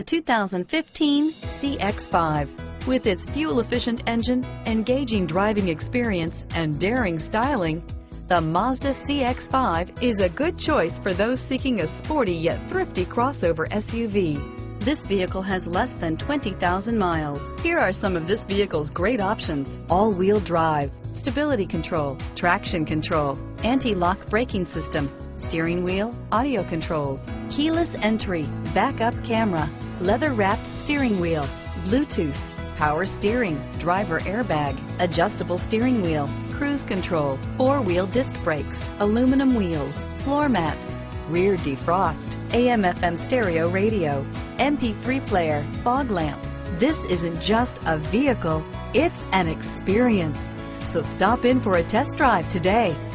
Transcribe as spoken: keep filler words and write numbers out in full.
The two thousand fifteen C X five. With its fuel-efficient engine, engaging driving experience, and daring styling, the Mazda C X five is a good choice for those seeking a sporty yet thrifty crossover S U V. This vehicle has less than twenty thousand miles. Here are some of this vehicle's great options: all-wheel drive, stability control, traction control, anti-lock braking system, steering wheel audio controls, keyless entry, backup camera, leather-wrapped steering wheel, Bluetooth, power steering, driver airbag, adjustable steering wheel, cruise control, four-wheel disc brakes, aluminum wheels, floor mats, rear defrost, A M F M stereo radio, M P three player, fog lamps. This isn't just a vehicle, it's an experience. So stop in for a test drive today.